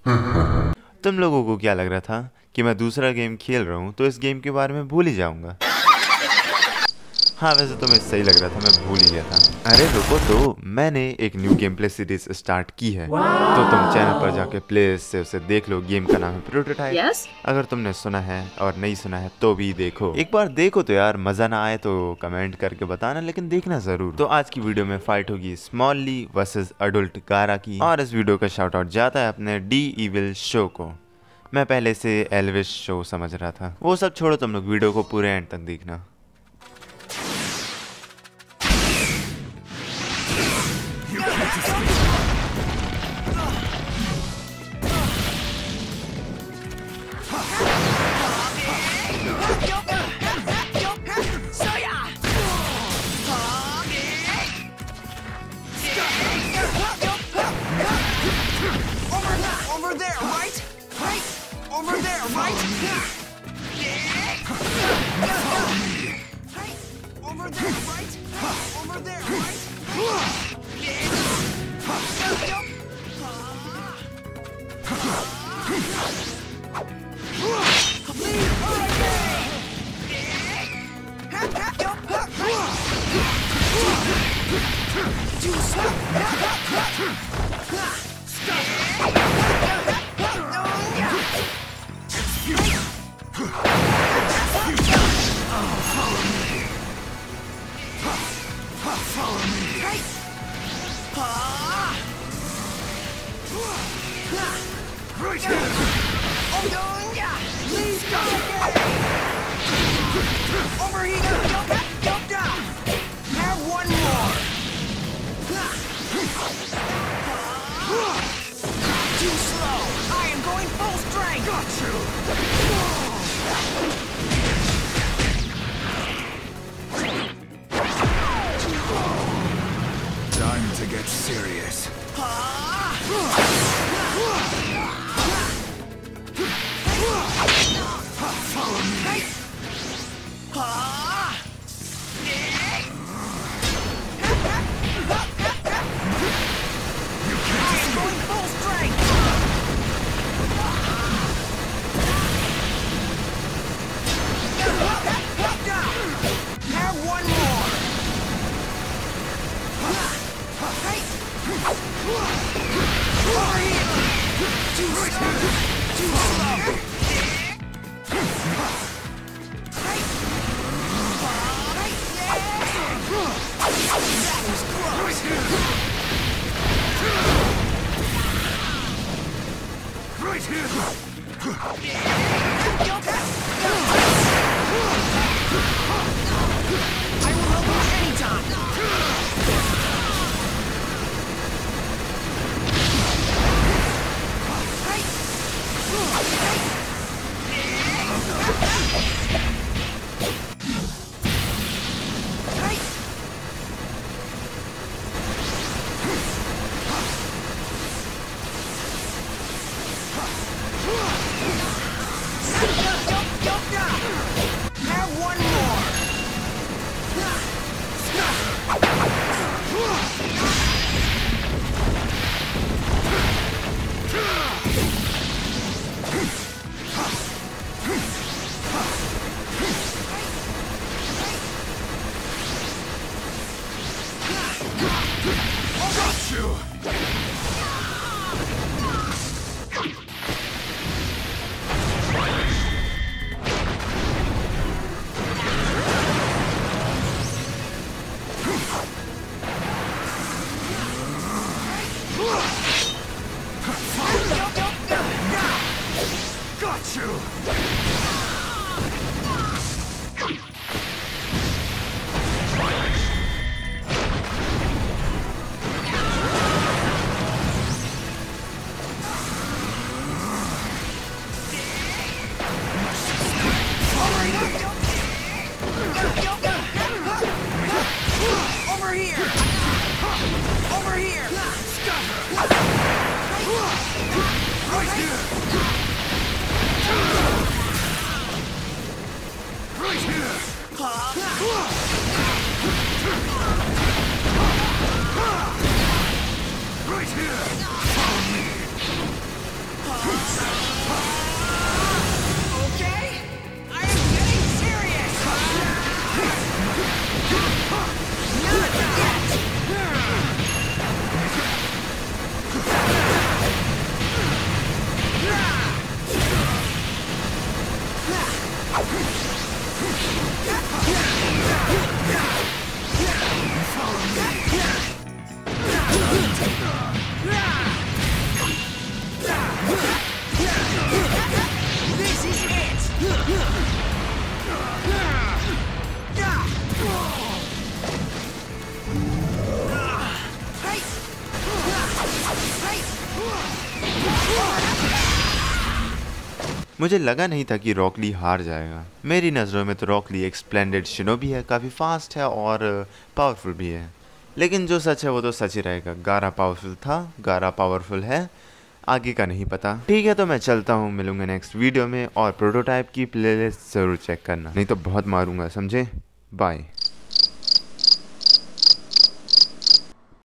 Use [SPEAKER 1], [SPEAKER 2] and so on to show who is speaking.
[SPEAKER 1] तुम लोगों को क्या लग रहा था कि मैं दूसरा गेम खेल रहा हूँ तो इस गेम के बारे में भूल ही जाऊंगा? हाँ, वैसे तो मैं सही लग रहा था, मैं भूल ही गया था। अरे रुको, तो मैंने एक new game play series start की है। तो तुम चैनल पर जाके प्ले से उसे देख लो। गेम का नाम है प्रोटोटाइप। अगर तुमने सुना है और नहीं सुना है तो भी देखो, एक बार देखो तो यार। मजा ना आए तो कमेंट करके बताना, लेकिन देखना जरूर। तो आज की वीडियो में फाइट होगी स्मॉल ली वर्सेस अडल्ट गारा की, और इस वीडियो का शाउट आउट जाता है अपने डी इविल शो को। मैं पहले से एल्विश शो समझ रहा था। वो सब छोड़ो, तुम लोग वीडियो को पूरे एंड तक देखना।
[SPEAKER 2] Time to get serious. Follow me. You can't escape. Full strength. Have one more. Over here. Too slow. Too slow. That was close. Right here. I will help you anytime. Have one more. Got you. Got you! Over here! Over here! Right here!
[SPEAKER 1] मुझे लगा नहीं था कि rock ली हार जाएगा। मेरी नज़रों में तो रॉक ली एक स्प्लेंडेड शिनोबी है, काफ़ी फास्ट है और पावरफुल भी है। लेकिन जो सच है वो तो सच ही रहेगा। गारा पावरफुल था, गारा पावरफुल है, आगे का नहीं पता। ठीक है, तो मैं चलता हूँ, मिलूंगा नेक्स्ट वीडियो में। और प्रोटोटाइप की प्लेलिस्ट ज़रूर चेक करना, नहीं तो बहुत मारूंगा, समझे। बाय।